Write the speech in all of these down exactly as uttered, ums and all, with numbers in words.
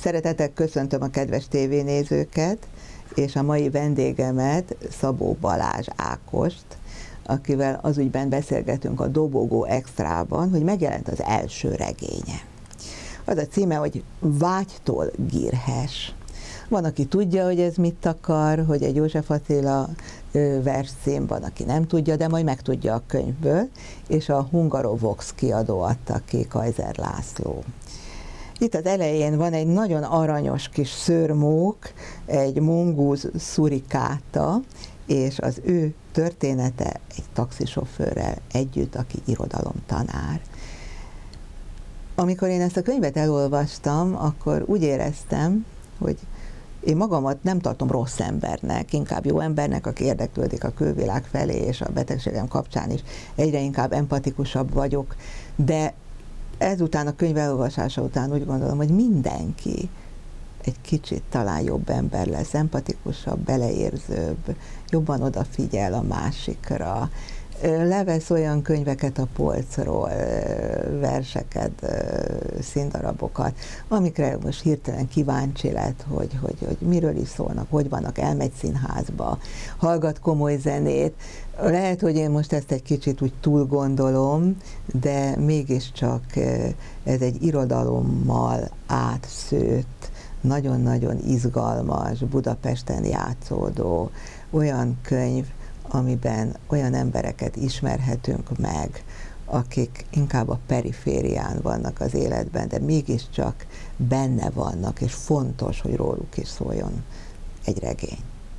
Szeretettel köszöntöm a kedves tévénézőket, és a mai vendégemet, Szabó Balázs Ákost, akivel az ügyben beszélgetünk a Dobogó Extrában, hogy megjelent az első regénye. Az a címe, hogy Vágytól Girhes. Van, aki tudja, hogy ez mit akar, hogy egy József Attila versszím, van, aki nem tudja, de majd megtudja a könyvből, és a Hungarovox kiadó adta ki, Kaiser László. Itt az elején van egy nagyon aranyos kis szőrmók, egy mongúz szurikáta, és az ő története egy taxisofőrrel együtt, aki irodalomtanár. Amikor én ezt a könyvet elolvastam, akkor úgy éreztem, hogy én magamat nem tartom rossz embernek, inkább jó embernek, aki érdeklődik a külvilág felé, és a betegségem kapcsán is egyre inkább empatikusabb vagyok, de ezután, a könyv elolvasása után úgy gondolom, hogy mindenki egy kicsit talán jobb ember lesz, empatikusabb, beleérzőbb, jobban odafigyel a másikra, levesz olyan könyveket a polcról, verseket, színdarabokat, amikre most hirtelen kíváncsi lett, hogy, hogy, hogy miről is szólnak, hogy vannak, elmegy színházba, hallgat komoly zenét. Lehet, hogy én most ezt egy kicsit úgy túl gondolom, de mégiscsak ez egy irodalommal átszőtt, nagyon-nagyon izgalmas, Budapesten játszódó olyan könyv, amiben olyan embereket ismerhetünk meg, akik inkább a periférián vannak az életben, de mégiscsak benne vannak, és fontos, hogy róluk is szóljon egy regény.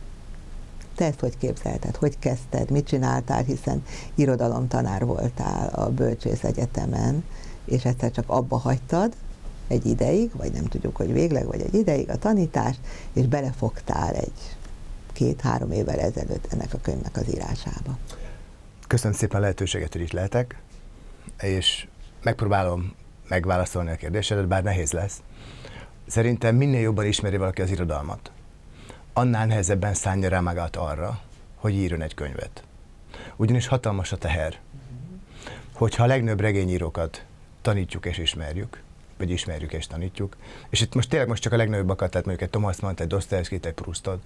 Te ezt hogy képzelted? Hogy kezdted? Mit csináltál? Hiszen irodalomtanár voltál a Bölcsész Egyetemen, és egyszer csak abba hagytad egy ideig, vagy nem tudjuk, hogy végleg, vagy egy ideig a tanítást, és belefogtál egy két-három évvel ezelőtt ennek a könyvnek az írásába. Köszönöm szépen a lehetőséget, hogy itt lehetek, és megpróbálom megválaszolni a kérdésedet, bár nehéz lesz. Szerintem minél jobban ismeri valaki az irodalmat, annál nehezebben szánja rá magát arra, hogy írjon egy könyvet. Ugyanis hatalmas a teher, hogyha a legnagyobb regényírókat tanítjuk és ismerjük, vagy ismerjük és tanítjuk, és itt most tényleg most csak a legnagyobbakat, tehát mondjuk egy Thomas Mann, egy Dostoyevskit, egy Proustot,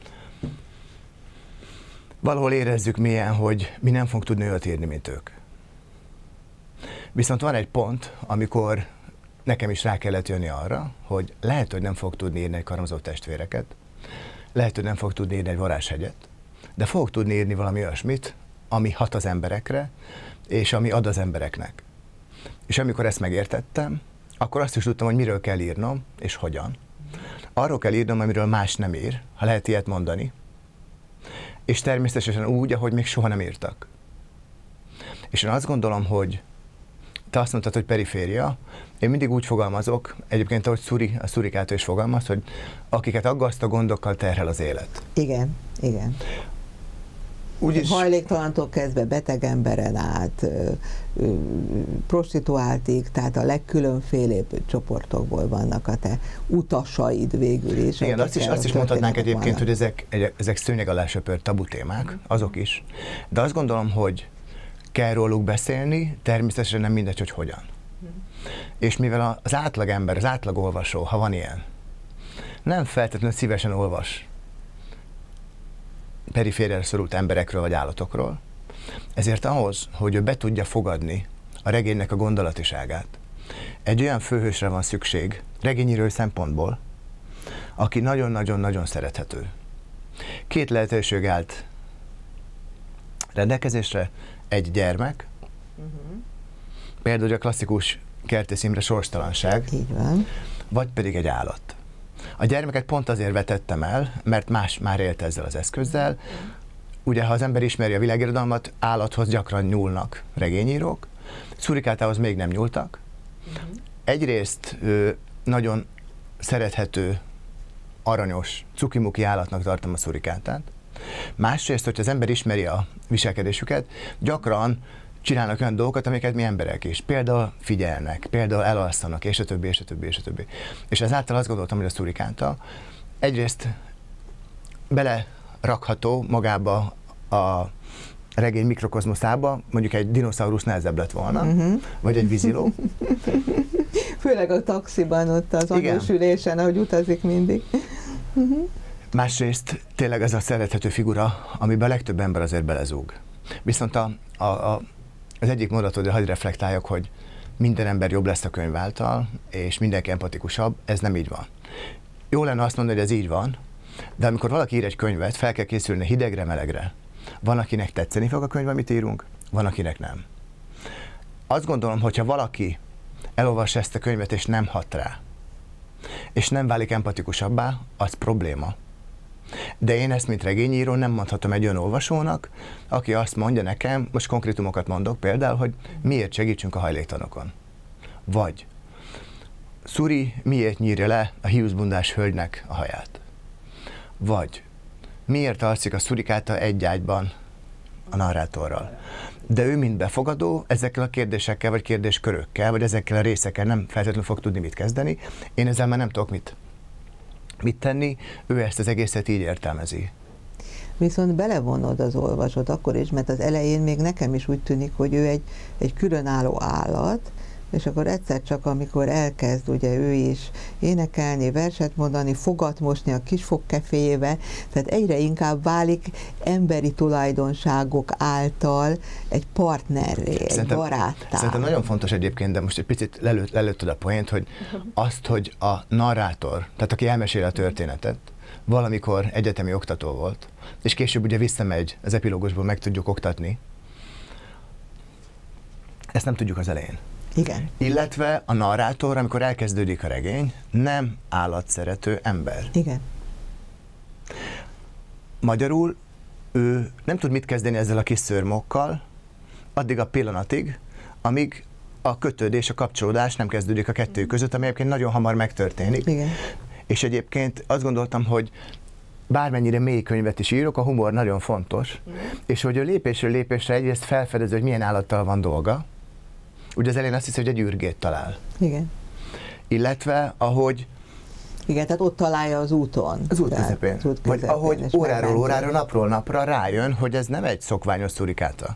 valahol érezzük mélyen, hogy mi nem fogunk tudni olyat írni, mint ők. Viszont van egy pont, amikor nekem is rá kellett jönni arra, hogy lehet, hogy nem fog tudni írni egy Karamazov testvéreket, lehet, hogy nem fog tudni írni egy Varázshegyet, de fogok tudni írni valami olyasmit, ami hat az emberekre, és ami ad az embereknek. És amikor ezt megértettem, akkor azt is tudtam, hogy miről kell írnom, és hogyan. Arról kell írnom, amiről más nem ír, ha lehet ilyet mondani, és természetesen úgy, ahogy még soha nem írtak. És én azt gondolom, hogy te azt mondtad, hogy periféria, én mindig úgy fogalmazok, egyébként ahogy Szuri, a Szurikától is fogalmaz, hogy akiket aggaszt a gondokkal terhel az élet. Igen, igen. Úgyis hajléktalantól kezdve beteg emberen át, prostituáltig, tehát a legkülönfélébb csoportokból vannak a te utasaid végül is. Igen, azt is, azt is mondhatnánk egyébként, vannak. Hogy ezek, ezek szőnyeg alá söpört tabu témák, azok is. De azt gondolom, hogy kell róluk beszélni, természetesen nem mindegy, hogy hogyan. És mivel az átlag ember, az átlag olvasó, ha van ilyen, nem feltétlenül szívesen olvas perifériára szorult emberekről vagy állatokról, ezért ahhoz, hogy ő be tudja fogadni a regénynek a gondolatiságát, egy olyan főhősre van szükség, regényírói szempontból, aki nagyon-nagyon-nagyon szerethető. Két lehetőség állt rendelkezésre, egy gyermek, uh-huh. például a klasszikus Kertész Imre Sorstalanság, így van. Vagy pedig egy állat. A gyermeket pont azért vetettem el, mert más már élt ezzel az eszközzel. Ugye, ha az ember ismeri a világirodalmat, állathoz gyakran nyúlnak regényírók, Szurikátához még nem nyúltak. Uh-huh. Egyrészt ő, nagyon szerethető, aranyos, cukimuki állatnak tartom a Szurikátát. Másrészt, hogyha az ember ismeri a viselkedésüket, gyakran csinálnak olyan dolgokat, amiket mi emberek is. Például figyelnek, például elalszanak, és a többi, és a többi, és a többi. És ezáltal azt gondoltam, hogy a Szurikáta egyrészt belerakható magába a regény mikrokozmoszába, mondjuk egy dinoszaurusz nehezebb lett volna, uh-huh. vagy egy víziló. Főleg a taxiban, ott az anyósülésen, ahogy utazik mindig. Másrészt tényleg ez a szerethető figura, amiben a legtöbb ember azért belezúg. Viszont a, a, a, az egyik mondatodra hadd reflektáljak, hogy minden ember jobb lesz a könyv által, és mindenki empatikusabb, ez nem így van. Jó lenne azt mondani, hogy ez így van, de amikor valaki ír egy könyvet, fel kell készülni hidegre, melegre. Van, akinek tetszeni fog a könyv, amit írunk, van, akinek nem. Azt gondolom, hogyha valaki elolvassa ezt a könyvet, és nem hat rá, és nem válik empatikusabbá, az probléma. De én ezt, mint regényíró, nem mondhatom egy olyan olvasónak, aki azt mondja nekem, most konkrétumokat mondok például, hogy miért segítsünk a hajléktalanokon. Vagy Szuri miért nyírja le a hiúzbundás hölgynek a haját. Vagy miért alszik a szurikáta egy ágyban a narrátorral. De ő, mint befogadó, ezekkel a kérdésekkel, vagy kérdéskörökkel, vagy ezekkel a részekkel nem feltétlenül fog tudni mit kezdeni. Én ezzel már nem tudok mit, mit tenni, ő ezt az egészet így értelmezi. Viszont belevonod az olvasót akkor is, mert az elején még nekem is úgy tűnik, hogy ő egy, egy különálló állat, és akkor egyszer csak, amikor elkezd ugye ő is énekelni, verset mondani, fogat mosni a kisfogkeféjével, tehát egyre inkább válik emberi tulajdonságok által egy partnerré, egy baráttá. Szerintem nagyon fontos egyébként, de most egy picit lelőtt, lelőtted a poént, hogy azt, hogy a narrátor, tehát aki elmesél a történetet, valamikor egyetemi oktató volt, és később ugye visszamegy, az epilógusból meg tudjuk oktatni, ezt nem tudjuk az elején. Igen. Illetve a narrátor, amikor elkezdődik a regény, nem állatszerető ember. Igen. Magyarul ő nem tud mit kezdeni ezzel a kis szőrmokkal, addig a pillanatig, amíg a kötődés, a kapcsolódás nem kezdődik a kettő között, ami egyébként nagyon hamar megtörténik. Igen. És egyébként azt gondoltam, hogy bármennyire mély könyvet is írok, a humor nagyon fontos, mm. és hogy a lépésről lépésre egyrészt felfedező, hogy milyen állattal van dolga. Ugye az elején azt hiszi, hogy egy űrgét talál. Igen. Illetve, ahogy... Igen, tehát ott találja az úton. Az út közepén. Az út közepén. Vagy ahogy óráról órára, napról napra rájön, hogy ez nem egy szokványos szurikáta.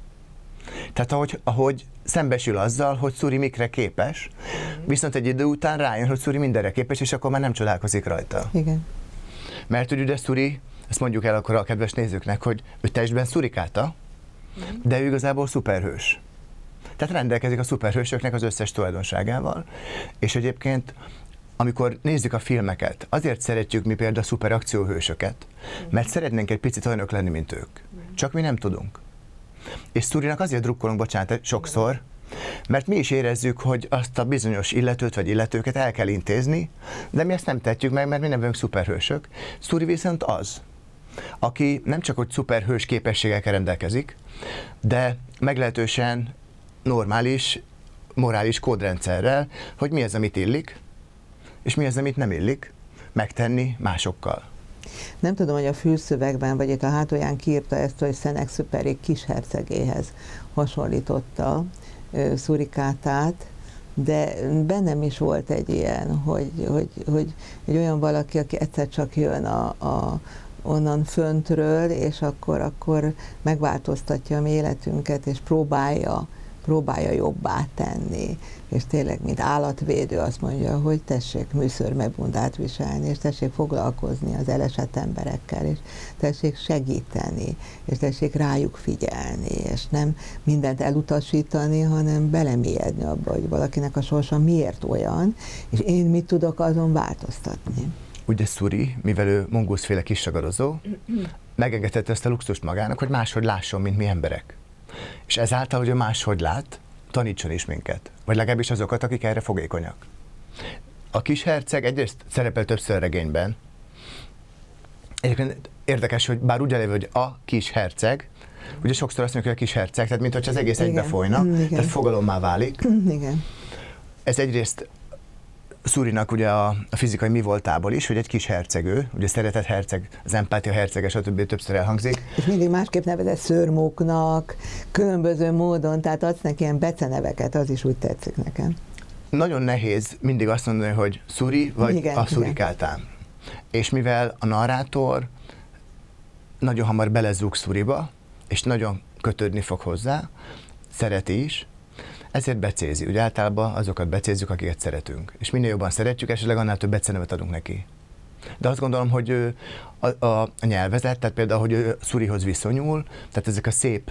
Tehát ahogy, ahogy szembesül azzal, hogy Szuri mikre képes, viszont egy idő után rájön, hogy Szuri mindenre képes, és akkor már nem csodálkozik rajta. Igen. Mert hogy ugye Szuri, ezt mondjuk el akkor a kedves nézőknek, hogy ő testben szurikáta, de ő igazából szuperhős. Tehát rendelkezik a szuperhősöknek az összes tulajdonságával, és egyébként amikor nézzük a filmeket, azért szeretjük mi például a szuperakcióhősöket, mert szeretnénk egy picit olyanok lenni, mint ők. Csak mi nem tudunk. És Szurinak azért drukkolunk, bocsánat, sokszor, mert mi is érezzük, hogy azt a bizonyos illetőt vagy illetőket el kell intézni, de mi ezt nem tehetjük meg, mert mi nem vagyunk szuperhősök. Szuri viszont az, aki nem csak hogy szuperhős képességekkel rendelkezik, de meglehetősen normális, morális kódrendszerrel, hogy mi az, amit illik, és mi az, amit nem illik megtenni másokkal. Nem tudom, hogy a fülszövegben, vagy itt a hátulján kiírta ezt, hogy Szenexüpery kishercegéhez hasonlította uh, Szurikátát, de bennem is volt egy ilyen, hogy, hogy, hogy egy olyan valaki, aki egyszer csak jön a, a onnan föntről, és akkor, akkor megváltoztatja a mi életünket, és próbálja próbálja jobbá tenni, és tényleg, mint állatvédő azt mondja, hogy tessék műszörmebundát viselni, és tessék foglalkozni az elesett emberekkel, és tessék segíteni, és tessék rájuk figyelni, és nem mindent elutasítani, hanem belemélyedni abba, hogy valakinek a sorsa miért olyan, és én mit tudok azon változtatni. Ugye Szuri, mivel ő mongoszféle kissagadozó, megengedhette ezt a luxust magának, hogy máshogy lásson, mint mi emberek. És ezáltal, hogy ő máshogy lát, tanítson is minket. Vagy legalábbis azokat, akik erre fogékonyak. A kis herceg egyrészt szerepel többször regényben. Egyébként érdekes, hogy bár úgy eleve, hogy a kis herceg, ugye sokszor azt mondjuk, hogy a kis herceg, tehát mintha az egész egybe folyna, igen. Tehát fogalommá válik. Igen. Ez egyrészt Szurinak ugye a, a fizikai mi voltából is, hogy egy kis hercegő, ugye szeretett herceg, az empátia hercege, stb. Többször elhangzik. És mindig másképp nevezett szőrmóknak, különböző módon, tehát adsz neki ilyen beceneveket, az is úgy tetszik nekem. Nagyon nehéz mindig azt mondani, hogy Szuri vagy igen, a Szurikátán. Igen. És mivel a narrátor nagyon hamar belezúg Szuriba, és nagyon kötődni fog hozzá, szereti is, ezért becézi. Ugye általában azokat becézzük, akiket szeretünk. És minél jobban szeretjük, esetleg annál több becenevet adunk neki. De azt gondolom, hogy a, a, a nyelvezet, tehát például, hogy ő Szurihoz viszonyul, tehát ezek a szép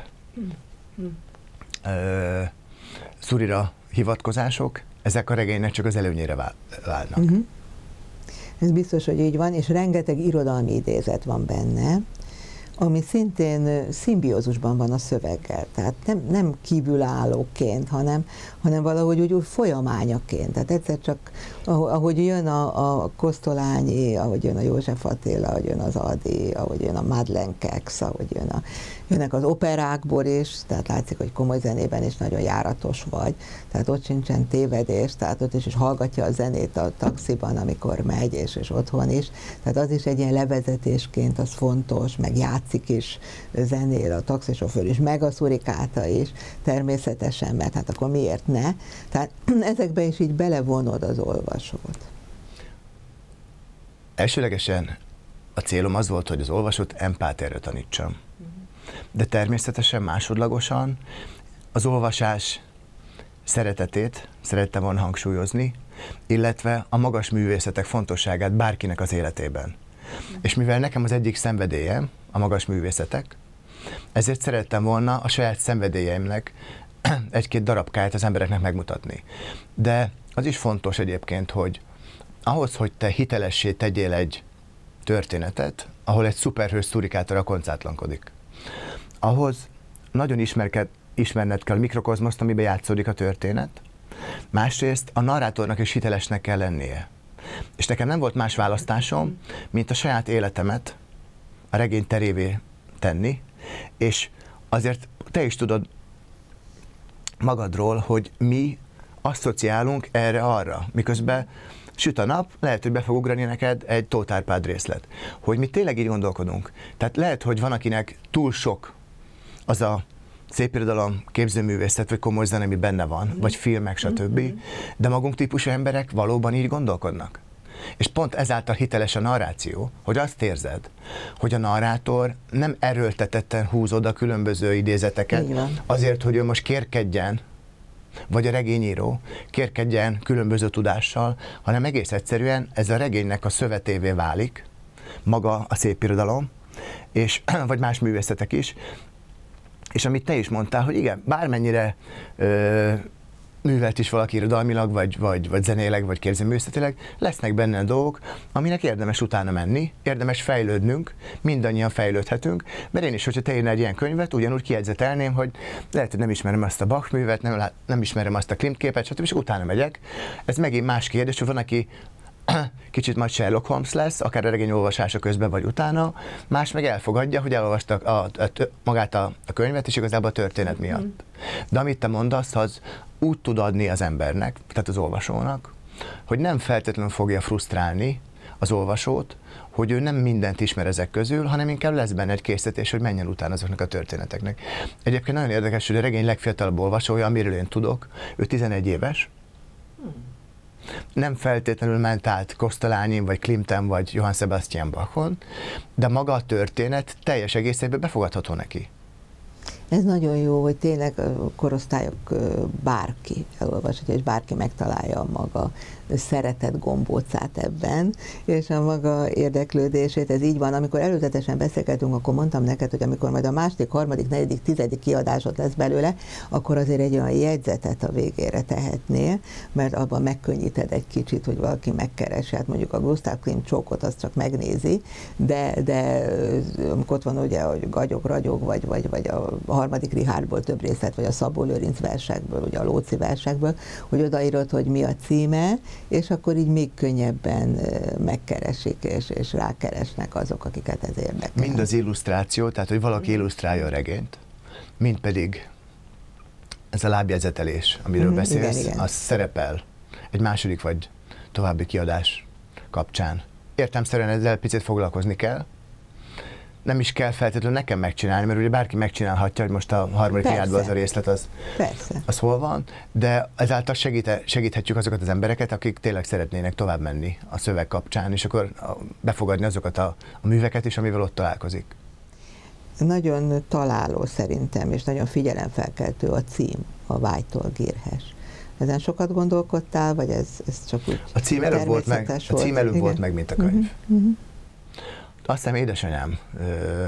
ö, Szurira hivatkozások, ezek a regénynek csak az előnyére válnak. Uh-huh. Ez biztos, hogy így van, és rengeteg irodalmi idézet van benne, ami szintén szimbiózusban van a szöveggel. Tehát nem, nem kívülállóként, hanem, hanem valahogy úgy, úgy folyamányaként. Tehát egyszer csak, ahogy jön a, a Kosztolányi, ahogy jön a József Attila, ahogy jön az Ady, ahogy jön a Madeleine Kex, ahogy jön a, jönnek az operákból is, tehát látszik, hogy komoly zenében is nagyon járatos vagy. Tehát ott sincsen tévedés, tehát ott is, is hallgatja a zenét a taxiban, amikor megy, és, és otthon is. Tehát az is egy ilyen levezetésként, az fontos, meg játszik is, zenél a taxisofőr is, meg a szurikáta is, természetesen, mert hát akkor miért ne? Tehát ezekbe is így belevonod az olvasót. Elsőlegesen a célom az volt, hogy az olvasót empátiára tanítsam. De természetesen másodlagosan az olvasás szeretetét szerettem volna hangsúlyozni, illetve a magas művészetek fontosságát bárkinek az életében. Mm. És mivel nekem az egyik szenvedélyem a magas művészetek, ezért szerettem volna a saját szenvedélyeimnek egy-két darabkáját az embereknek megmutatni. De az is fontos egyébként, hogy ahhoz, hogy te hitelessé tegyél egy történetet, ahol egy szuperhős szurikátor rakoncátlankodik, ahhoz nagyon ismerked, ismerned kell a mikrokozmoszt, amiben játszódik a történet, másrészt a narrátornak is hitelesnek kell lennie. És nekem nem volt más választásom, mint a saját életemet a regény terévé tenni, és azért te is tudod magadról, hogy mi asszociálunk erre-arra, miközben süt a nap, lehet, hogy be fog ugrani neked egy Tóth Árpád részlet. Hogy mi tényleg így gondolkodunk. Tehát lehet, hogy van, akinek túl sok az a szépirodalom, képzőművészet, vagy komoly zene, ami benne van, mm. vagy filmek, stb. Mm-hmm. De magunk típusú emberek valóban így gondolkodnak. És pont ezáltal hiteles a narráció, hogy azt érzed, hogy a narrátor nem erőltetetten húz oda különböző idézeteket, azért, hogy ő most kérkedjen, vagy a regényíró kérkedjen különböző tudással, hanem egész egyszerűen ez a regénynek a szövetévé válik, maga a szépirodalom, és, vagy más művészetek is, és amit te is mondtál, hogy igen, bármennyire ö, művelt is valaki irodalmilag, vagy, vagy, vagy zenéleg, vagy képzőművészetileg, lesznek benne dolgok, aminek érdemes utána menni, érdemes fejlődnünk, mindannyian fejlődhetünk, mert én is, hogyha te írnál egy ilyen könyvet, ugyanúgy kijegyzetelném, hogy lehet, hogy nem ismerem azt a Bach művet, nem, nem ismerem azt a Klimt képet, stb. És utána megyek. Ez megint más kérdés, hogy van, aki kicsit majd Sherlock Holmes lesz, akár a regény olvasása közben vagy utána, más meg elfogadja, hogy elolvasta a, a, a, magát a, a könyvet, és igazából a történet miatt. De amit te mondasz, az úgy tud adni az embernek, tehát az olvasónak, hogy nem feltétlenül fogja frusztrálni az olvasót, hogy ő nem mindent ismer ezek közül, hanem inkább lesz benne egy késztetés, hogy menjen utána azoknak a történeteknek. Egyébként nagyon érdekes, hogy a regény legfiatalabb olvasója, amiről én tudok, ő tizenegy éves, nem feltétlenül ment át Kosztolányin, vagy Klimten, vagy Johann Sebastian Bachon, de maga a történet teljes egészében befogadható neki. Ez nagyon jó, hogy tényleg a korosztályok bárki elolvashatja, és bárki megtalálja a maga szeretett gombócát ebben, és a maga érdeklődését. Ez így van. Amikor előzetesen beszélgetünk, akkor mondtam neked, hogy amikor majd a második, harmadik, negyedik, tizedik kiadásod lesz belőle, akkor azért egy olyan jegyzetet a végére tehetnél, mert abban megkönnyíted egy kicsit, hogy valaki megkeresi. Hát mondjuk a Gustav Klimt csókot azt csak megnézi, de, de amikor ott van ugye, hogy gagyog, ragyog, vagy, vagy, vagy a harmadik Richardból több részlet, vagy a Szabó Lőrinc versekből, ugye a Lóczy versekből, hogy odaírod, hogy mi a címe, és akkor így még könnyebben megkeresik, és, és rákeresnek azok, akiket ez érdekel. Mind az illusztráció, tehát hogy valaki illusztrálja a regényt, mind pedig ez a lábjegyzetelés, amiről mm, beszélsz, igen, igen. Az szerepel egy második vagy további kiadás kapcsán. Értelemszerűen ezzel picit foglalkozni kell, nem is kell feltétlenül nekem megcsinálni, mert ugye bárki megcsinálhatja, hogy most a harmadik Richardban az a részlet, az, az hol van, de ezáltal segít, segíthetjük azokat az embereket, akik tényleg szeretnének tovább menni a szöveg kapcsán, és akkor befogadni azokat a, a műveket is, amivel ott találkozik. nagyon találó szerintem, és nagyon figyelemfelkeltő a cím, a Vágytól gírhes. Ezen sokat gondolkodtál, vagy ez, ez csak úgy a cím előbb volt meg, volt? A cím előbb volt meg, mint a könyv. Uh-huh, uh-huh. Azt hiszem édesanyám ö,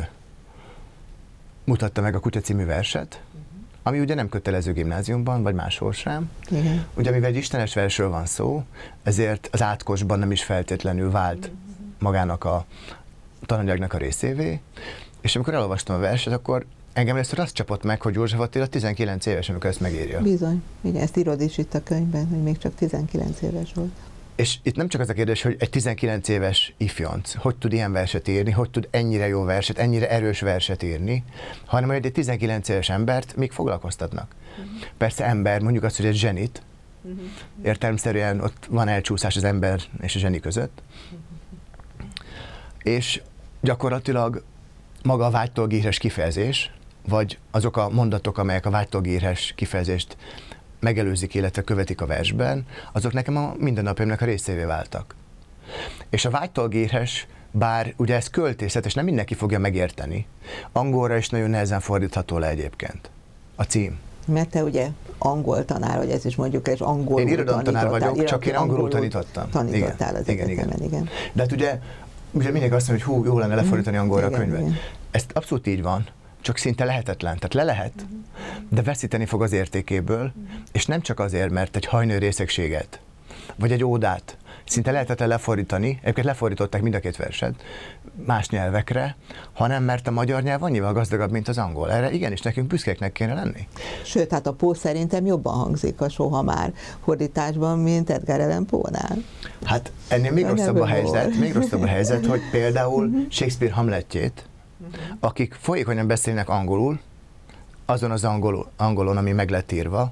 mutatta meg a Kutya című verset, ami ugye nem kötelező gimnáziumban, vagy máshol sem. Igen. Ugye mivel egy istenes versről van szó, ezért az átkosban nem is feltétlenül vált magának a tananyagnak a részévé, és amikor elolvastam a verset, akkor engem először azt csapott meg, hogy József Attila tizenkilenc éves, amikor ezt megírja. Bizony. Igen, ezt írod is itt a könyvben, hogy még csak tizenkilenc éves volt. És itt nem csak az a kérdés, hogy egy tizenkilenc éves ifjonc hogy tud ilyen verset írni, hogy tud ennyire jó verset, ennyire erős verset írni, hanem hogy egy tizenkilenc éves embert még foglalkoztatnak. Uh-huh. Persze ember, mondjuk azt, hogy egy zsenit, uh-huh. értelemszerűen ott van elcsúszás az ember és a zseni között, uh-huh. és gyakorlatilag maga a vágytól gírhes kifejezés, vagy azok a mondatok, amelyek a vágytól gírhes kifejezést megelőzik, illetve követik a versben, azok nekem a mindennapjaimnak a részévé váltak. És a vágytól gírhes, bár ugye ez költészet, és nem mindenki fogja megérteni, angolra is nagyon nehezen fordítható le egyébként. A cím. Mert te ugye angol tanár, hogy ez is mondjuk, és angolul Én irodalomtanár vagyok, csak én angolul tanítottam. Tanítottál az igen, egyetemen, igen, igen. De hát ugye, ugye mindenki azt mondja, hogy hú, jó lenne lefordítani angolra igen, a könyvet. Igen. Ez abszolút így van, csak szinte lehetetlen. Tehát le lehet, de veszíteni fog az értékéből, és nem csak azért, mert egy hajnő részegséget, vagy egy ódát szinte lehetetlen lefordítani, egyébként lefordították mind a két verset más nyelvekre, hanem mert a magyar nyelv annyival gazdagabb, mint az angol. Erre igenis nekünk büszkéknek kéne lenni. Sőt, hát a Poe szerintem jobban hangzik a Soha már fordításban, mint Edgar Allan Poe-nál. Hát ennél még rosszabb a helyzet, még rosszabb a helyzet, hogy például Shakespeare Hamletjét, akik folyékonyan beszélnek angolul, azon az angol, angolon, ami meg lett írva,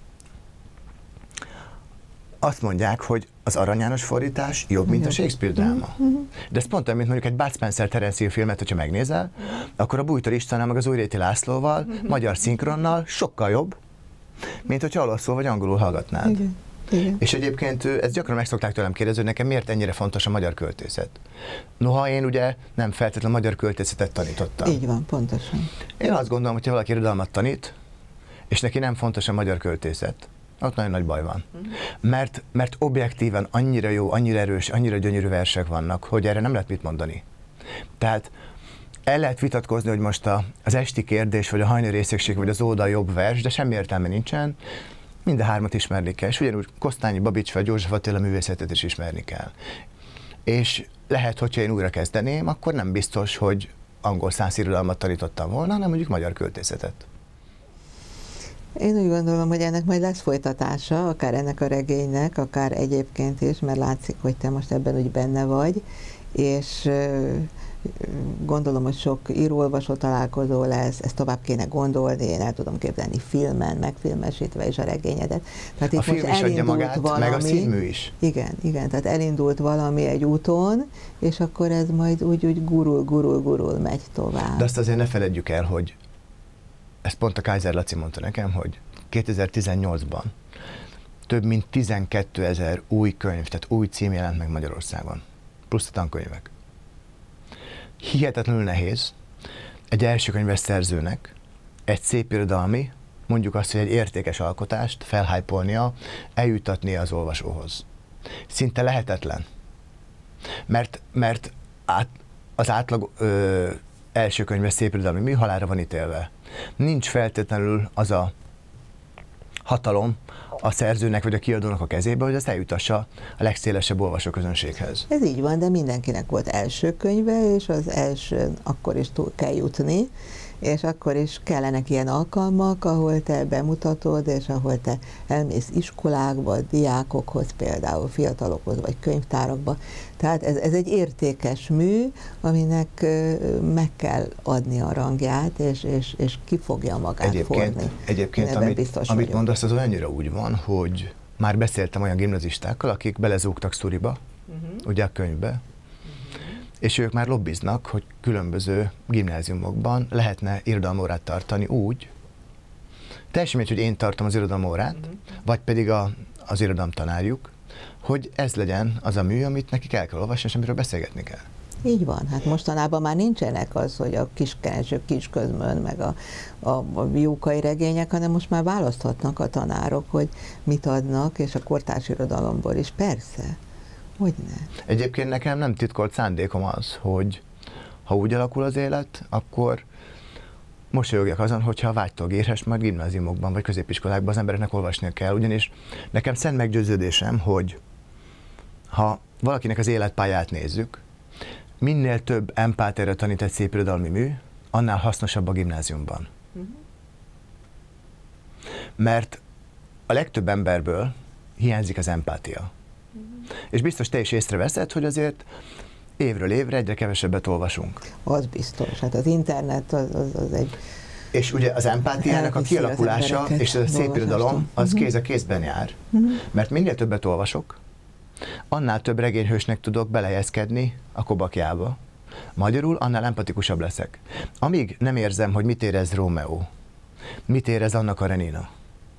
azt mondják, hogy az Arany János fordítás jobb, mint a Shakespeare dráma. De ez pont olyan, mint mondjuk egy Bud Spencer Terence Hill filmet, hogyha megnézel, akkor a Bújtor Istvánnal, meg az Újréti Lászlóval, magyar szinkronnal sokkal jobb, mint hogyha olaszul vagy angolul hallgatnád. Igen. Igen. És egyébként ezt gyakran meg szokták tőlem kérdezni, hogy nekem miért ennyire fontos a magyar költészet. Noha én ugye nem feltétlenül magyar költészetet tanítottam. Így van, pontosan. Én azt gondolom, hogy ha valaki irodalmat tanít, és neki nem fontos a magyar költészet, ott nagyon nagy baj van. Mert, mert objektíven annyira jó, annyira erős, annyira gyönyörű versek vannak, hogy erre nem lehet mit mondani. Tehát el lehet vitatkozni, hogy most a, az esti kérdés, vagy a hajnő részegség, vagy az óda jobb vers, de semmi értelme nincsen. Mind a hármat ismerni kell, és ugyanúgy Kosztányi Babics vagy József Attila művészetet is ismerni kell. És lehet, hogyha én újra kezdeném, akkor nem biztos, hogy angol százirodalmat tanítottam volna, hanem mondjuk magyar költészetet. Én úgy gondolom, hogy ennek majd lesz folytatása, akár ennek a regénynek, akár egyébként is, mert látszik, hogy te most ebben úgy benne vagy, és gondolom, hogy sok író-olvasó találkozó lesz, ezt tovább kéne gondolni, én el tudom képzelni filmen, megfilmesítve is a regényedet. Tehát a film is adja magát, valami, meg a színmű is. Igen, igen, tehát elindult valami egy úton, és akkor ez majd úgy, úgy gurul, gurul, gurul megy tovább. De azt azért ne feledjük el, hogy ezt pont a Kaiser Laci mondta nekem, hogy kétezer-tizennyolcban több mint tizenkétezer új könyv, tehát új cím jelent meg Magyarországon, plusz a tankönyvek. Hihetetlenül nehéz egy elsőkönyves szerzőnek egy szép irodalmi, mondjuk azt, hogy egy értékes alkotást felhájpolnia, eljuttatnia az olvasóhoz. Szinte lehetetlen. Mert, mert át, az átlag ö, elsőkönyves szép irodalmi mű halálra van ítélve. Nincs feltétlenül az a hatalom a szerzőnek vagy a kiadónak a kezébe, hogy azt eljutassa a legszélesebb olvasóközönséghez. Ez így van, de mindenkinek volt első könyve, és az első akkor is túl kell jutni, és akkor is kellenek ilyen alkalmak, ahol te bemutatod, és ahol te elmész iskolákba, diákokhoz, például fiatalokhoz, vagy könyvtárakba. Tehát ez, ez egy értékes mű, aminek meg kell adni a rangját, és, és, és ki fogja magát egyébként, forni. Egyébként, amit, amit mondasz, az olyannyira úgy van, hogy már beszéltem olyan gimnazistákkal, akik belezúgtak sztoriba, uh-huh. ugye a könyvbe, és ők már lobbiznak, hogy különböző gimnáziumokban lehetne irodalmórát tartani úgy, teljesen mindegy, hogy én tartom az irodalmórát, uh-huh. vagy pedig a, az irodalomtanárjuk, hogy ez legyen az a mű, amit nekik el kell olvasni, és amiről beszélgetni kell. Így van, hát mostanában már nincsenek az, hogy a Kiskereső Kisközmön, meg a, a, a Jókai regények, hanem most már választhatnak a tanárok, hogy mit adnak, és a kortárs irodalomból is, persze, hogyne. Egyébként nekem nem titkolt szándékom az, hogy ha úgy alakul az élet, akkor mosolyogjak azon, hogyha vágytól érhes, majd gimnáziumokban vagy középiskolákban az embereknek olvasnia kell, ugyanis nekem szent meggyőződésem, hogy ha valakinek az életpályát nézzük, minél több empátiára tanít egy szép irodalmi mű, annál hasznosabb a gimnáziumban. Uh-huh. Mert a legtöbb emberből hiányzik az empátia. Uh-huh. És biztos te is észreveszed, hogy azért évről évre egyre kevesebbet olvasunk. Az biztos. Hát az internet az, az, az egy... És ugye az empátiának a kialakulása és a szép irodalom az uh-huh. kéz a kézben jár. Uh-huh. Mert minél többet olvasok, annál több regényhősnek tudok belehelyezkedni a kobakjába. Magyarul annál empatikusabb leszek. Amíg nem érzem, hogy mit érez Rómeó, mit érez Anna Karenina,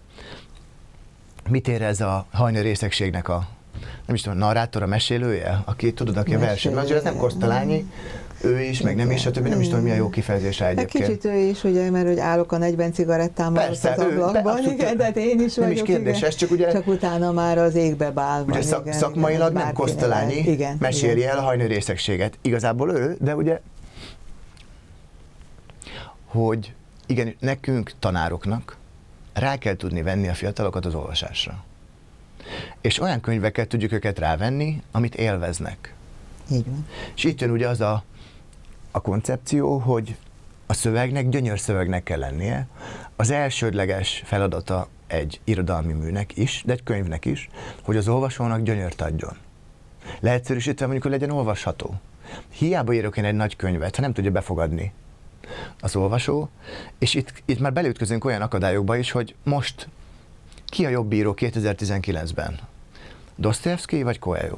mit érez a hajnali részegségnek a, nem is tudom, narrátor, a mesélője, aki tudod, aki a verseny, mert ez nem Kosztolányi, ő is, meg nem is, stb. Nem is tudom, mi a jó kifejezése egyébként. Kicsit ő is, ugye, mert hogy állok a negyven cigarettámmal az ablakban, igen, de én is nem vagyok, is kérdés, igen, ez csak ugye... Csak utána már az égbe bál. Ugye szak, igen, szakmailag igen, nem Kosztolányi meséli el a hajnali részegséget. Igazából ő, de ugye, hogy igen, nekünk tanároknak rá kell tudni venni a fiatalokat az olvasásra. És olyan könyveket tudjuk őket rávenni, amit élveznek. Így van. És itt jön ugye az a, a koncepció, hogy a szövegnek gyönyörszövegnek kell lennie. Az elsődleges feladata egy irodalmi műnek is, de egy könyvnek is, hogy az olvasónak gyönyört adjon. Leegyszerűsítve mondjuk, hogy legyen olvasható. Hiába írok én egy nagy könyvet, ha nem tudja befogadni az olvasó, és itt, itt már belütközünk olyan akadályokba is, hogy most ki a jobb író kétezer-tizenkilencben? Dostoyevsky vagy Coelho?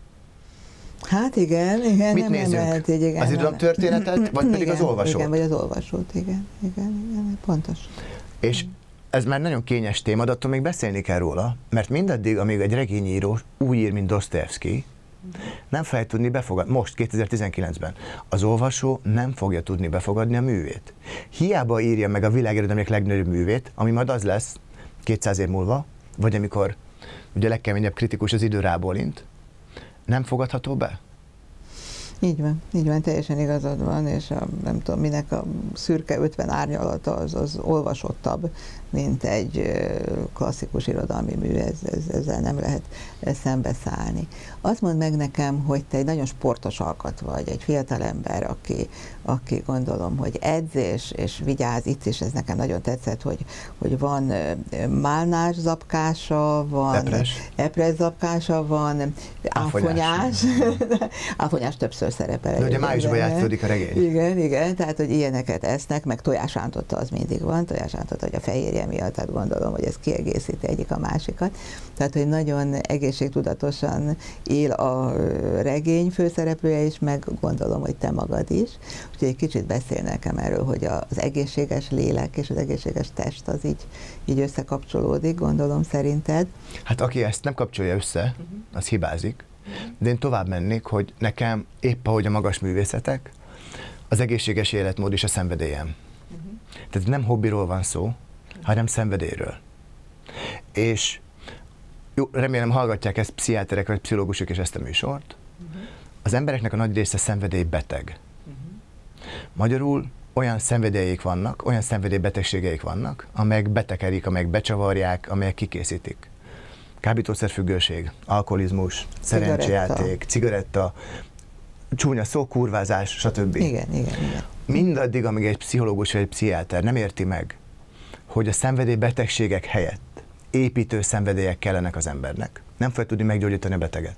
Hát igen, igen, Mit nem, nézzünk? nem lehet, így, igen. Az irodalomtörténetet, vagy pedig igen, az olvasót? Igen, vagy az olvasót, igen, igen, igen, pontos. És ez már nagyon kényes téma, de attól még beszélni kell róla, mert mindaddig, amíg egy regényíró úgy ír, mint Dostoyevsky, nem fogja tudni befogadni, most kétezer-tizenkilencben, az olvasó nem fogja tudni befogadni a művét. Hiába írja meg a világirodalmiak legnagyobb művét, ami majd az lesz kétszáz év múlva, vagy amikor ugye a legkeményebb kritikus az idő rábólint, nem fogadható be? Így van, így van, teljesen igazad van, és a, nem tudom, minek a szürke ötven árnyalata az, az olvasottabb, mint egy klasszikus irodalmi mű, ez, ez, ezzel nem lehet szembeszállni. Azt mondd meg nekem, hogy te egy nagyon sportos alkat vagy, egy fiatal ember, aki, aki gondolom, hogy edz és, és vigyáz, itt is ez nekem nagyon tetszett, hogy, hogy van málnás zapkása, van epres, epres zapkása, van áfonyás, áfonyás többször szerepel. De ugye májusban játszódik a regény. Igen, igen, tehát, hogy ilyeneket esznek, meg tojásántotta az mindig van, tojásántotta, hogy a fehérje miatt, tehát gondolom, hogy ez kiegészíti egyik a másikat. Tehát, hogy nagyon egészségtudatosan él a regény főszereplője is, meg gondolom, hogy te magad is. Úgyhogy egy kicsit beszél nekem erről, hogy az egészséges lélek és az egészséges test az így, így összekapcsolódik, gondolom szerinted. Hát aki ezt nem kapcsolja össze, az hibázik. De én tovább mennék, hogy nekem épp ahogy a magas művészetek, az egészséges életmód is a szenvedélyem. Uh-huh. Tehát nem hobbiról van szó, uh-huh. hanem szenvedélyről. És jó, remélem hallgatják ezt pszichiáterek vagy pszichológusok és ezt a műsort. Uh-huh. Az embereknek a nagy része szenvedélybeteg. Uh-huh. Magyarul olyan szenvedélyeik vannak, olyan szenvedélybetegségeik vannak, amelyek betekerik, amelyek becsavarják, amelyek kikészítik. Kábítószerfüggőség, alkoholizmus, szerencsejáték, cigaretta, csúnya szó, kurvázás, stb. Igen, igen, igen. Mindaddig, amíg egy pszichológus vagy egy pszichiáter nem érti meg, hogy a szenvedélybetegségek helyett építő szenvedélyek kellenek az embernek, nem fogja tudni meggyógyítani a beteget.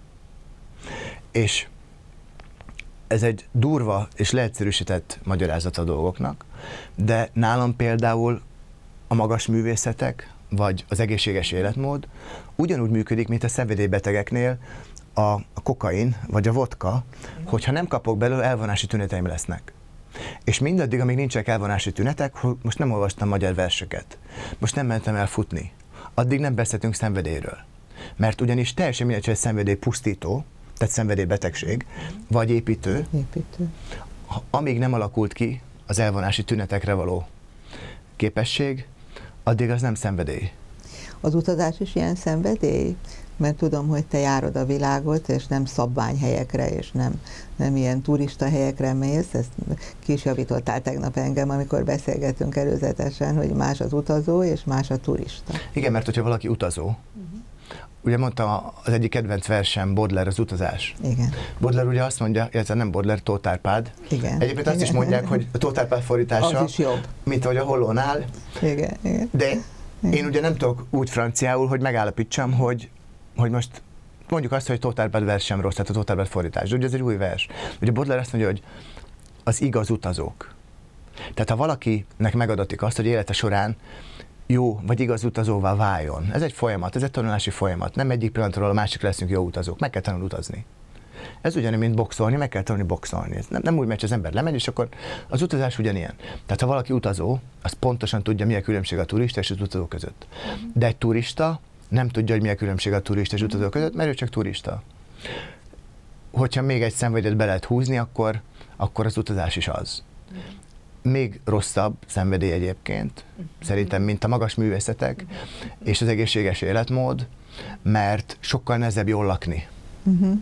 És ez egy durva és leegyszerűsített magyarázat a dolgoknak, de nálam például a magas művészetek, vagy az egészséges életmód ugyanúgy működik, mint a szenvedélybetegeknél a, a kokain, vagy a vodka, hogyha nem kapok belőle, elvonási tüneteim lesznek. És mindaddig, amíg nincsenek elvonási tünetek, most nem olvastam magyar verseket, most nem mentem el futni, addig nem beszéltünk szenvedélyről. Mert ugyanis teljesen mindegy, hogy egy szenvedély pusztító, tehát szenvedélybetegség, vagy építő, építő. amíg nem alakult ki az elvonási tünetekre való képesség, addig az nem szenvedély. Az utazás is ilyen szenvedély? Mert tudom, hogy te járod a világot, és nem szabványhelyekre, és nem, nem ilyen turista helyekre mész. Ezt ki is javítottál tegnap engem, amikor beszélgetünk előzetesen, hogy más az utazó, és más a turista. Igen, mert hogyha valaki utazó, uh-huh. ugye mondta az egyik kedvenc versem, Baudelaire az utazás. Igen. Baudelaire ugye azt mondja, illetve nem Baudelaire, Tóth Árpád. Igen. Egyébként igen. azt is mondják, hogy a Tóth Árpád fordítása, az is jobb, mint ahogy a Hollónál. Igen, igen. De igen. én ugye nem tudok úgy franciául, hogy megállapítsam, hogy, hogy most mondjuk azt, hogy Tóth Árpád vers sem rossz, tehát a Tóth Árpád fordítás. De ugye ez egy új vers. Ugye Baudelaire azt mondja, hogy az igaz utazók. Tehát ha valakinek megadatik azt, hogy élete során jó vagy igaz utazóvá váljon. Ez egy folyamat, ez egy tanulási folyamat. Nem egyik pillanatról a másik leszünk jó utazók. Meg kell tanulni utazni. Ez ugyanúgy, mint boxolni, meg kell tanulni boxolni. Ez nem, nem úgy megy, hogy az ember lemegy, és akkor az utazás ugyanilyen. Tehát ha valaki utazó, az pontosan tudja, mi a különbség a turista és az utazó között. De egy turista nem tudja, hogy mi a különbség a turista és utazó között, mert ő csak turista. Hogyha még egy szenvedélyt be lehet húzni, akkor, akkor az utazás is az. Még rosszabb szenvedély egyébként, szerintem, mint a magas művészetek és az egészséges életmód, mert sokkal nehezebb jól lakni. Uh-huh.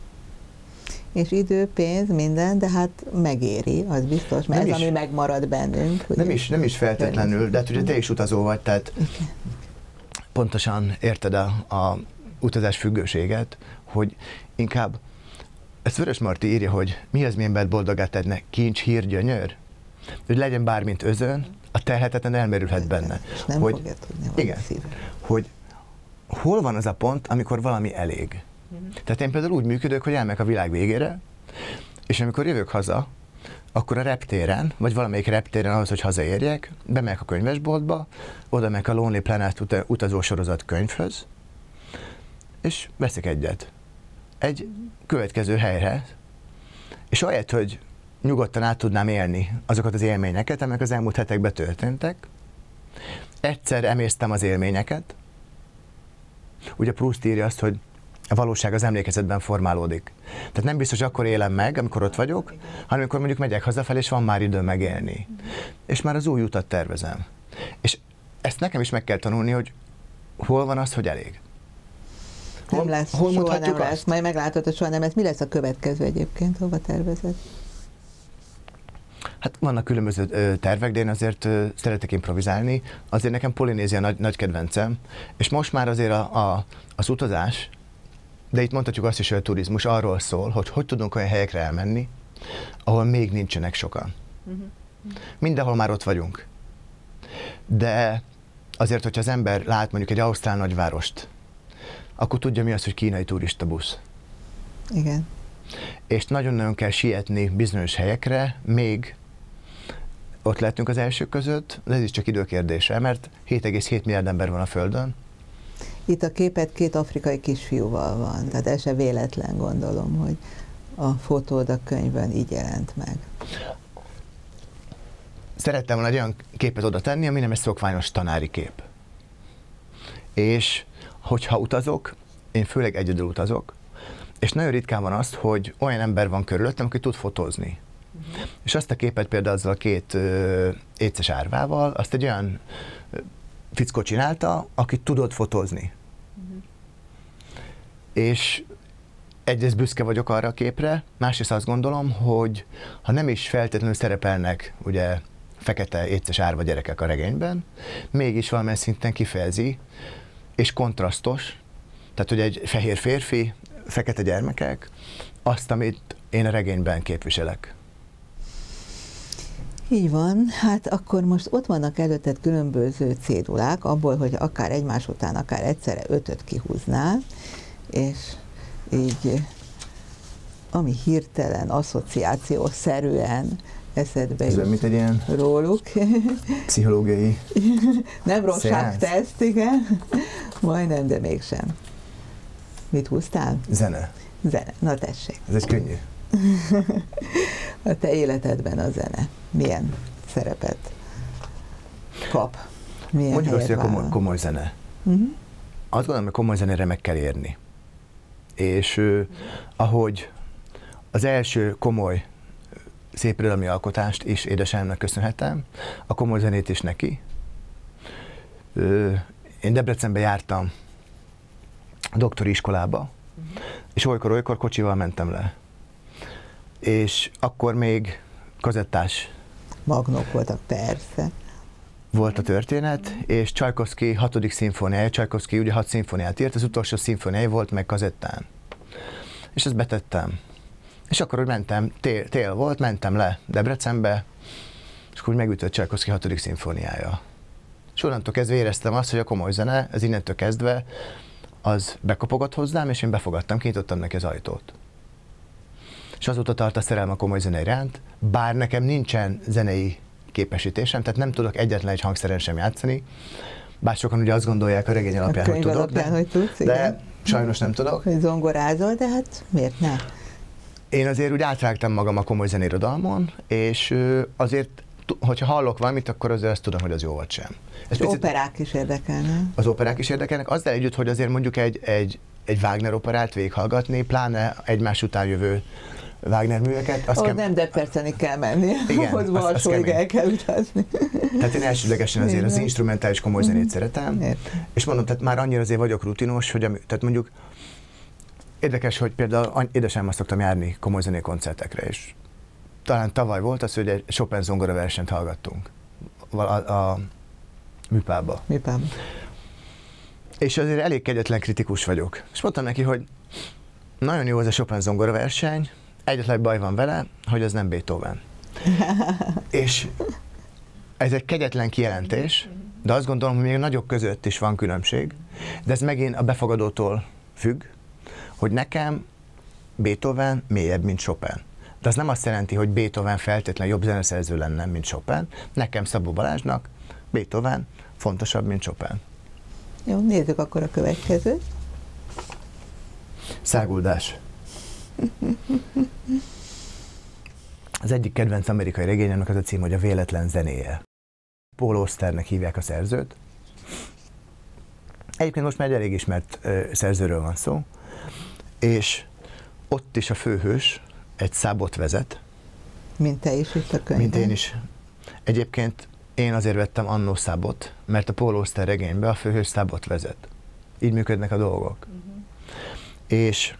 És idő, pénz, minden, de hát megéri, az biztos, mert nem ez, is, ami megmarad bennünk. Nem is, nem is feltétlenül, de hát ugye te is utazó vagy, tehát igen. pontosan érted a, a utazás függőséget, hogy inkább, ezt Vörös Marti írja, hogy mi az, mi embert boldogát tedne, kincs, hír, gyönyör, hogy legyen bármint özön, a terhetetlen elmerülhet benne. És nem hogy, fogja tudni, igen, hogy hol van az a pont, amikor valami elég. Uh-huh. Tehát én például úgy működök, hogy elmegyek a világ végére, és amikor jövök haza, akkor a reptéren, vagy valamelyik reptéren ahhoz, hogy hazaérjek, bemegyek a könyvesboltba, oda megyek a Lonely Planet utazósorozat könyvhöz, és veszek egyet. Egy következő helyre, és ahelyett, hogy nyugodtan át tudnám élni azokat az élményeket, amelyek az elmúlt hetekben történtek, egyszer emésztem az élményeket. Ugye Proust írja azt, hogy a valóság az emlékezetben formálódik. Tehát nem biztos, hogy akkor élem meg, amikor ott vagyok, hanem amikor mondjuk megyek hazafelé, és van már időm megélni. És már az új utat tervezem. És ezt nekem is meg kell tanulni, hogy hol van az, hogy elég. Hol, nem lesz, hol soha nem azt? lesz. Majd meglátod, hogy soha nem lesz. Mi lesz a következő egyébként? Hova tervezed? Hát vannak különböző ö, tervek, de én azért ö, szeretek improvizálni. Azért nekem Polinézia nagy, nagy kedvencem, és most már azért a, a, az utazás, de itt mondhatjuk azt is, hogy a turizmus arról szól, hogy hogy tudunk olyan helyekre elmenni, ahol még nincsenek sokan. Uh-huh. Mindenhol már ott vagyunk. De azért, hogyha az ember lát mondjuk egy ausztrál nagyvárost, akkor tudja, mi az, hogy kínai turistabusz. Igen. És nagyon-nagyon kell sietni bizonyos helyekre, még ott lehetünk az elsők között, de ez is csak időkérdése, mert hét egész hét milliárd ember van a Földön. Itt a képet két afrikai kisfiúval van, tehát ez se véletlen, gondolom, hogy a fotód a könyvben így jelent meg. Szerettem volna egy olyan képet oda tenni, ami nem egy szokványos tanári kép. És hogyha utazok, én főleg egyedül utazok, és nagyon ritkán van azt, hogy olyan ember van körülöttem, aki tud fotózni. Uh-huh. És azt a képet például azzal a két ö, éces árvával, azt egy olyan ö, fickó csinálta, aki tudott fotózni. Uh-huh. És egyrészt büszke vagyok arra a képre, másrészt azt gondolom, hogy ha nem is feltétlenül szerepelnek ugye fekete éces árva gyerekek a regényben, mégis valamilyen szinten kifejezi, és kontrasztos, tehát hogy egy fehér férfi, fekete gyermekek, azt, amit én a regényben képviselek. Így van, hát akkor most ott vannak előtted különböző cédulák, abból, hogy akár egymás után, akár egyszerre ötöt kihúznál, és így ami hirtelen, asszociációszerűen eszedbe jut. Ez mint egy ilyen róluk. Pszichológiai Neurosság-teszt, igen. Majdnem, de mégsem. Mit húztál? Zene. Zene. Na tessék. Ez egy könnyű. A te életedben a zene milyen szerepet kap? Milyen mondjuk azt, hogy a komoly, vállal? komoly zene. Uh-huh. Azt gondolom, hogy komoly zenére meg kell érni. És uh, ahogy az első komoly szépirodalmi alkotást is édesanyámnak köszönhetem, a komoly zenét is neki. Uh, én Debrecenbe jártam a doktori iskolába, uh-huh. és olykor-olykor kocsival mentem le. És akkor még kazettás magnók voltak, persze. Volt a történet, és Csajkovszky hatodik szimfóniája, Csajkovszky ugye hat szimfóniát írt, az utolsó szimfóniája volt meg kazettán. És ezt betettem. És akkor, hogy mentem, tél, tél volt, mentem le Debrecenbe, és akkor megütött Csajkovszky hatodik szimfóniája. És onnantól kezdve éreztem azt, hogy a komoly zene, ez innentől kezdve, az bekopogott hozzám, és én befogadtam, kinyitottam neki az ajtót. És azóta tart a szerelem a komoly zene iránt, bár nekem nincsen zenei képesítésem, tehát nem tudok egyetlen egy hangszeren sem játszani, bár sokan ugye azt gondolják a regény alapján, a hogy tudok, alapján, de, hogy tudsz, de sajnos nem tudok. Hogy zongorázol, de hát miért ne? Én azért úgy átrágtam magam a komoly zeneirodalmon, és azért, hogyha hallok valamit, akkor azért azt tudom, hogy az jó vagy sem. Az picit, operák is érdekelnek. Az operák is érdekelnek, azzal együtt, hogy azért mondjuk egy, egy, egy Wagner operát végighallgatni, pláne egymás után jövő Wagner műveket. Ahhoz kem... nem depperceni kell menni, ahhoz valsóig el kell utazni. Tehát én elsődlegesen azért az instrumentális komoly zenét szeretem, Értem. És mondom, tehát már annyira azért vagyok rutinos, hogy ami, tehát mondjuk érdekes, hogy például édesanyámmal szoktam járni komoly zené koncertekre, és talán tavaly volt az, hogy egy Chopin zongora versenyt hallgattunk a, a, a műpába. Műpába. És azért elég kegyetlen kritikus vagyok. És mondtam neki, hogy nagyon jó az a Chopin zongora verseny, egyetlen baj van vele, hogy az nem Beethoven. És ez egy kegyetlen kijelentés, de azt gondolom, hogy még a nagyok között is van különbség, de ez megint a befogadótól függ, hogy nekem Beethoven mélyebb, mint Chopin. De az nem azt jelenti, hogy Beethoven feltétlenül jobb zeneszerző lenne, mint Chopin. Nekem Szabó Balázsnak Beethoven fontosabb, mint Chopin. Jó, nézzük akkor a következőt. Száguldás. Az egyik kedvenc amerikai regényemnek az a cím, hogy A véletlen zenéje. Paul Austernek hívják a szerzőt. Egyébként most már egy elég ismert uh, szerzőről van szó, és ott is a főhős egy Szabot vezet. Mint te is itt a könyvben. Mint én is. Egyébként én azért vettem annó Szabot, mert a Paul Auster regényben a főhős Szabot vezet. Így működnek a dolgok. Uh-huh. És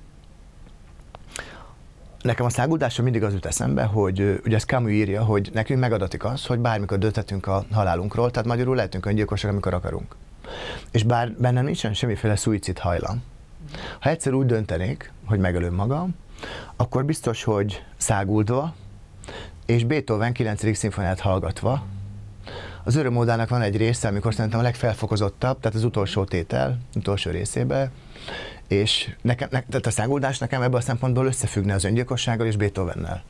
nekem a száguldásra mindig az jut eszembe, hogy ugye ezt Camus írja, hogy nekünk megadatik az, hogy bármikor dönthetünk a halálunkról, tehát magyarul lehetünk öngyilkosak, amikor akarunk. És bár bennem nincsen semmiféle szuicid hajlam, ha egyszer úgy döntenék, hogy megölöm magam, akkor biztos, hogy száguldva, és Beethoven kilencedik szimfóniát hallgatva. Az örömódának van egy része, amikor szerintem a legfelfokozottabb, tehát az utolsó tétel, utolsó részében, és nekem, ne, tehát a száguldás nekem ebből a szempontból összefüggne az öngyilkossággal és Beethovennel.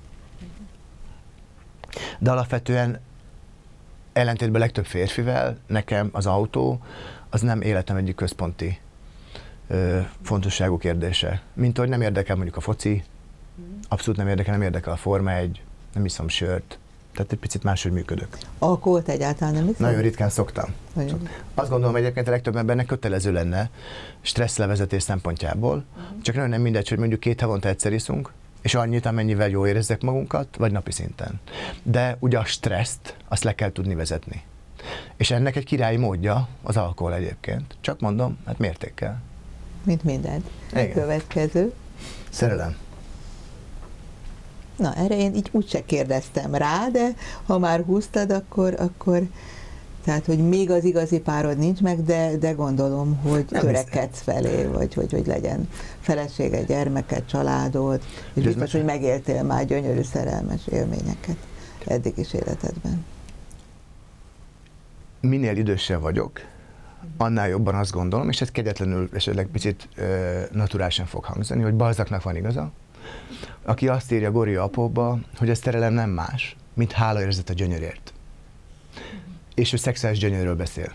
De alapvetően ellentétben legtöbb férfivel nekem az autó az nem életem egyik központi ö, fontosságú kérdése. Mint hogy nem érdekel mondjuk a foci, abszolút nem érdekel, nem érdekel a Forma egy, nem iszom sört, tehát egy picit máshogy működök. Alkoholt egyáltalán nem iszom? Nagyon ritkán szoktam. Nagyon. Azt gondolom, egyébként a legtöbb embernek kötelező lenne stresszlevezetés szempontjából, uh-huh. csak nagyon nem mindegy, hogy mondjuk két havonta egyszer iszunk, és annyit, amennyivel jól érezzek magunkat, vagy napi szinten. De ugye a stresszt, azt le kell tudni vezetni. És ennek egy királyi módja az alkohol egyébként. Csak mondom, hát mértékkel. Mint mindent. Igen. Következő. Szerelem. Na, erre én így úgyse kérdeztem rá, de ha már húztad, akkor, akkor tehát, hogy még az igazi párod nincs meg, de, de gondolom, hogy nem törekedsz felé, vagy hogy, hogy legyen felesége, gyermeked, családod, és biztos, hogy megéltél már gyönyörű szerelmes élményeket eddig is életedben. Minél idősebb vagyok, annál jobban azt gondolom, és ez kegyetlenül, és egy picit uh, naturálisan fog hangzani, hogy Balzacnak van igaza, aki azt írja Gori apóba, hogy a szerelem nem más, mint hálaérzet a gyönyörért. És ő szexuális gyönyörről beszél.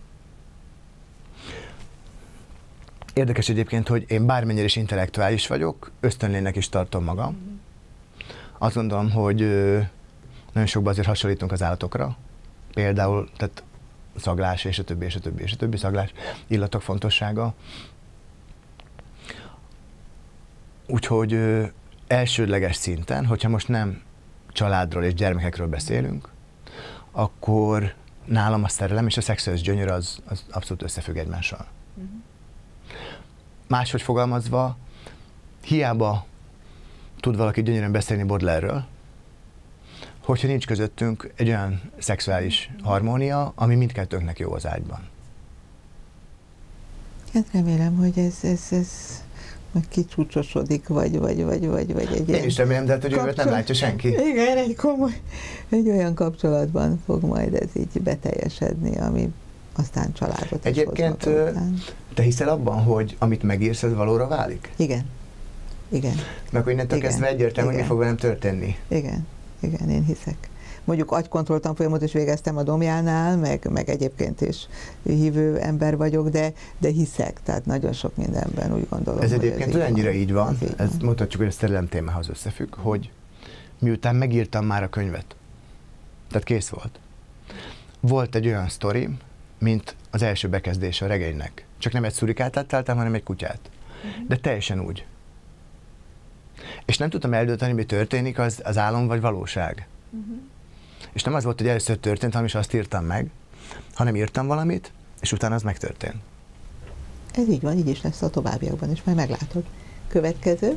Érdekes egyébként, hogy én bármennyire is intellektuális vagyok, ösztönlének is tartom magam. Azt gondolom, hogy nagyon sokban azért hasonlítunk az állatokra. Például, tehát szaglás, és a többi, és a többi, és a többi szaglás, illatok fontossága. úgyhogy ö, elsődleges szinten, hogyha most nem családról és gyermekekről beszélünk, akkor nálam a szerelem és a szexuális gyönyör az, az abszolút összefügg egymással. Uh-huh. Máshogy fogalmazva, hiába tud valaki gyönyörűen beszélni Baudelaireről, hogyha nincs közöttünk egy olyan szexuális harmónia, ami mindkettőnknek jó az ágyban. Hát remélem, hogy ez, ez, ez majd kicsúcsosodik, vagy, vagy, vagy, vagy, vagy egy Én is remélem, de hát a jövőt nem látja senki. Igen, egy komoly, egy olyan kapcsolatban fog majd ez így beteljesedni, ami aztán családot is Egyébként te hiszel abban, hogy amit megírsz, ez valóra válik? Igen. Igen. Meg hogy innentől kezdve egyértelmű, hogy mi fog velem történni. Igen. Igen, én hiszek. Mondjuk agykontroll tanfolyamot is végeztem a Domjánál, meg, meg egyébként is hívő ember vagyok, de, de hiszek, tehát nagyon sok mindenben úgy gondolom. Ez egyébként olyannyira így van, így ez van. Mutatjuk, hogy a szerelem témához összefügg, hogy miután megírtam már a könyvet, tehát kész volt, volt egy olyan sztorim, mint az első bekezdése a regénynek. Csak nem egy szurikátát találtam, hanem egy kutyát. Uh-huh. De teljesen úgy. És nem tudtam eldönteni, mi történik, az, az álom vagy valóság. Uh-huh. És nem az volt, hogy először történt, hanem is azt írtam meg, hanem írtam valamit, és utána az megtörtént. Ez így van, így is lesz a továbbiakban is, majd meglátod. Következő.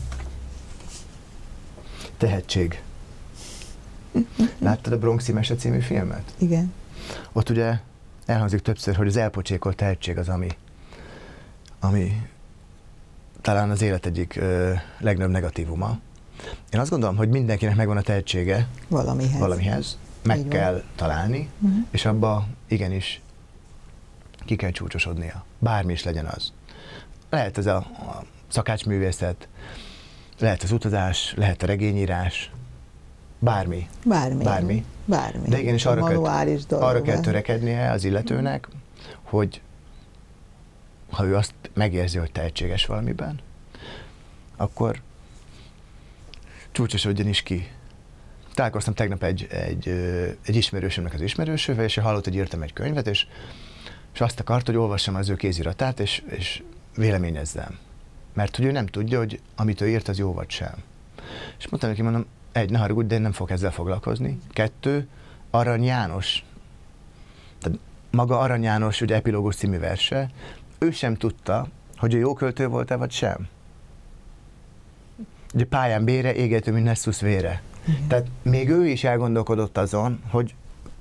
Tehetség. Láttad a Bronxi Mese című filmet? Igen. Ott ugye elhangzik többször, hogy az elpocsékolt tehetség az, ami, ami talán az élet egyik ö, legnagyobb negatívuma. Én azt gondolom, hogy mindenkinek megvan a tehetsége valamihez, valamihez meg Így kell van. találni, uh-huh. és abba igenis ki kell csúcsosodnia. Bármi is legyen az. Lehet ez a, a szakácsművészet, lehet az utazás, lehet a regényírás, bármi. Bármi. Bármi. bármi. De igenis arra kell, dolog, arra kell törekednie az illetőnek, uh-huh. hogy ha ő azt megérzi, hogy tehetséges valamiben, akkor csúcsosodjon is ki. Találkoztam tegnap egy, egy, egy ismerősömnek az ismerősövel, és hallott, hogy írtam egy könyvet, és, és azt akart, hogy olvassam az ő kéziratát, és, és véleményezzem. Mert hogy ő nem tudja, hogy amit ő írt, az jó vagy sem. És mondtam neki, mondom, egy, ne haragudj, de én nem fogok ezzel foglalkozni. Kettő, Arany János, tehát maga Arany János, ugye Epilógus című verse, ő sem tudta, hogy ő jó költő volt-e, vagy sem. Ugye pályán bére, égető, mint Nessus vére. Igen. Tehát még ő is elgondolkodott azon, hogy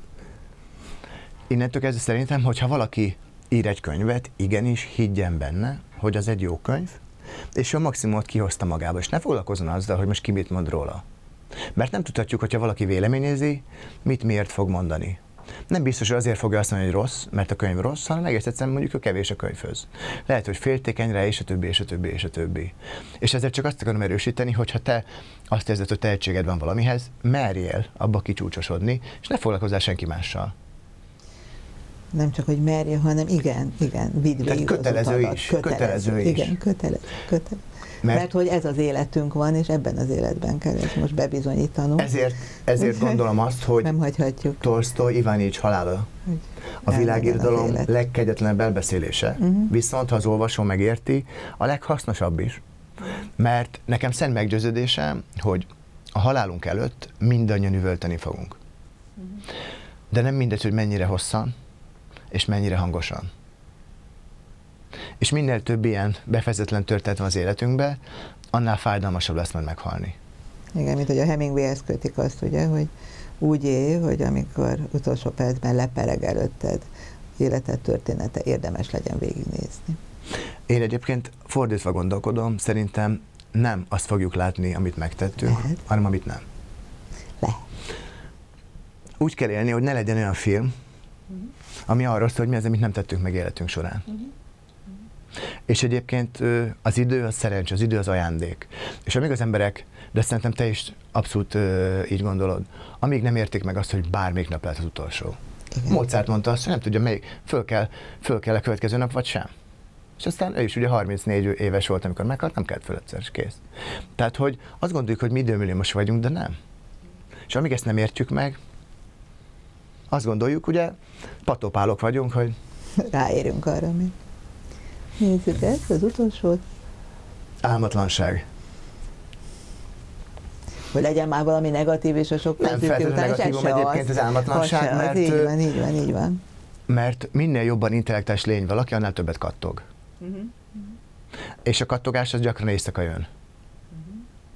innentől kezdve szerintem, hogyha valaki ír egy könyvet, igenis higgyen benne, hogy az egy jó könyv, és ő a maximumot kihozta magába, és ne foglalkozzon azzal, hogy most ki mit mond róla. Mert nem tudhatjuk, hogyha valaki véleményezi, mit miért fog mondani. Nem biztos, hogy azért fogja azt mondani, hogy rossz, mert a könyv rossz, hanem egész egyszerűen mondjuk, hogy kevés a könyvhöz. Lehet, hogy féltékeny rá, és a többi, és a többi, és a többi. És ezért csak azt akarom erősíteni, hogy ha te azt érzed, hogy tehetséged van valamihez, merjél abba kicsúcsosodni, és ne foglalkozzál senki mással. Nem csak, hogy merje, hanem igen, igen, vidd végig kötelező az utadat. is, Kötelező, kötelező is. Igen, kötelező, kötelező. Mert, Mert hogy ez az életünk van, és ebben az életben kell ezt most bebizonyítanunk. Ezért, ezért gondolom azt, hogy nem hagyhatjuk. Tolsztoj Iványics halála a világirodalom legkegyetlenebb elbeszélése. Uh-huh. Viszont, ha az olvasó megérti, a leghasznosabb is. Mert nekem szent meggyőződésem, hogy a halálunk előtt mindannyian üvölteni fogunk. Uh-huh. De nem mindegy, hogy mennyire hosszan, és mennyire hangosan. És minél több ilyen befejezetlen történet van az életünkbe, annál fájdalmasabb lesz majd meghalni. Igen, mint hogy a Hemingwayhez kötik azt, ugye, hogy úgy élj, hogy amikor utolsó percben lepereg előtted életed története, érdemes legyen végignézni. Én egyébként fordítva gondolkodom, szerintem nem azt fogjuk látni, amit megtettünk, lehet, hanem amit nem. Lehet. Úgy kell élni, hogy ne legyen olyan film, uh-huh. ami arról szól, hogy mi az, amit nem tettünk meg életünk során. Uh-huh. És egyébként az idő az szerencs, az idő az ajándék. És amíg az emberek, de szerintem te is abszolút így gondolod, amíg nem értik meg azt, hogy bármelyik nap lehet az utolsó. Igen. Mozart mondta azt, hogy nem tudja, melyik, föl kell, föl kell a következő nap, vagy sem. És aztán ő is ugye harmincnégy éves volt, amikor meghalt, nem kellett föl egyszer, és kész. Tehát, hogy azt gondoljuk, hogy mi időmilliómos vagyunk, de nem. És amíg ezt nem értjük meg, azt gondoljuk, ugye, patópálok vagyunk, hogy... Ráérünk arra, mi. Nézzük ezt, az utolsót. Álmatlanság. hogy legyen már valami negatív, és a sok nem pozitív után, és ez se egyébként az, az álmatlanság, mert, így van, így van, így van. Mert minél jobban intellektuális lény valaki, annál többet kattog. Uh-huh. És a kattogás az gyakran éjszaka jön. Uh-huh.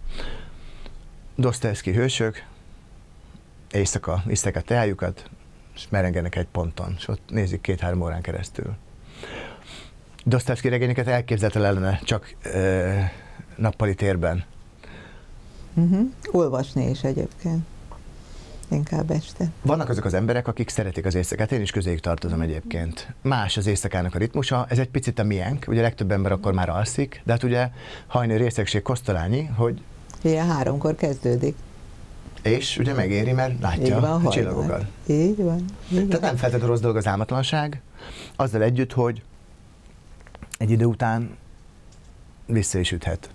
Dostoyevsky hősök éjszaka isztek a teájukat, és merengenek egy ponton, és ott nézik két-három órán keresztül. Dostoyevsky regényeket elképzelhetetlen csak ö, nappali térben. Uh-huh. Olvasni is egyébként. Inkább este. Vannak azok az emberek, akik szeretik az éjszakát, én is közéjük tartozom egyébként. Más az éjszakának a ritmusa, ez egy picit a miénk, ugye legtöbb ember akkor már alszik, de hát ugye hajnali részegség kosztolányi, hogy... Ilyen háromkor kezdődik. És ugye megéri, mert látja van, a csillagokat. Így van. Így Tehát nem feltétlenül rossz dolog az álmatlanság, azzal együtt, hogy egy idő után vissza is üthet.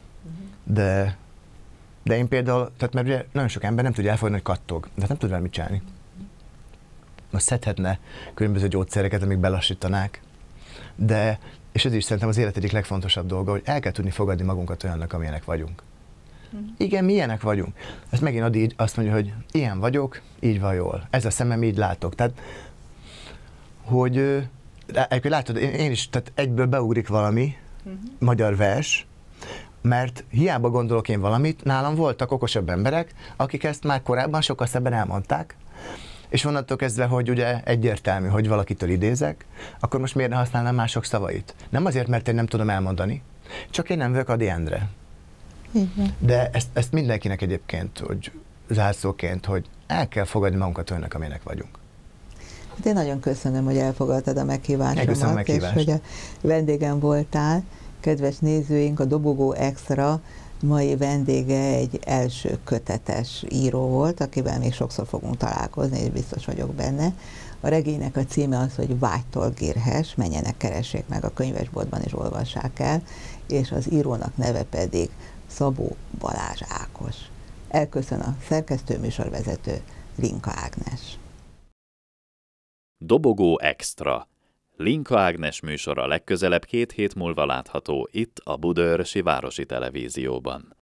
De, de én például, tehát mert ugye nagyon sok ember nem tudja elfogadni, hogy kattog, de nem tud vele mit csinálni. Most szedhetne különböző gyógyszereket, amik belassítanák, de, és ez is szerintem az élet egyik legfontosabb dolga, hogy el kell tudni fogadni magunkat olyannak, amilyenek vagyunk. Igen, milyenek vagyunk. Ezt megint Adi így azt mondja, hogy ilyen vagyok, így van jól. Ez a szemem, így látok. Tehát, hogy egyébként látod, én, én is, tehát egyből beugrik valami uh-huh. magyar vers, mert hiába gondolok én valamit, nálam voltak okosabb emberek, akik ezt már korábban sokkal szebben elmondták, és onnantól kezdve, hogy ugye egyértelmű, hogy valakitől idézek, akkor most miért ne használnám mások szavait? Nem azért, mert én nem tudom elmondani, csak én nem vagyok Ady Endre. De ezt, ezt mindenkinek egyébként, hogy zárszóként, hogy el kell fogadni magunkat olyannak, amilyenek vagyunk. Hát én nagyon köszönöm, hogy elfogadtad a meghívásomat, a meghívást. És hogy a vendégem voltál. Kedves nézőink, a Dobogó Extra mai vendége egy első kötetes író volt, akivel még sokszor fogunk találkozni, és biztos vagyok benne. A regénynek a címe az, hogy Vágytól gírhes, menjenek, keressék meg a könyvesboltban, és olvassák el, és az írónak neve pedig Szabó Balázs Ákos. Elköszön a szerkesztő műsorvezető Linka Ágnes. Dobogó Extra. Linka Ágnes műsora legközelebb két hét múlva látható itt a Budaörsi Városi Televízióban.